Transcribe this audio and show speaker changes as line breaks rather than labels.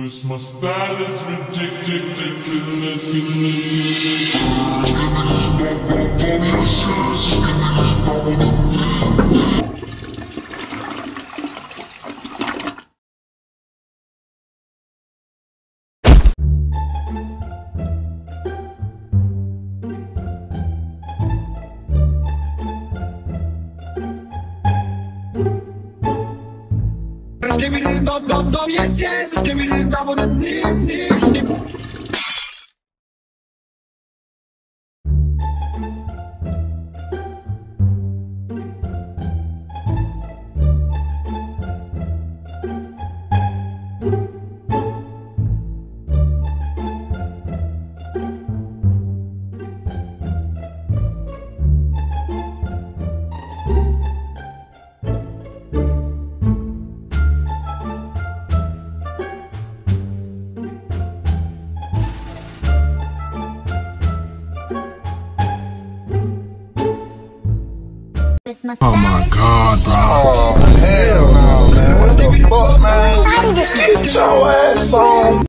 This my style is ridiculous.
Give me the dum dum dum, yes yes. Give me the dum dum dim dim.
Oh my God, bro.
Oh, hell.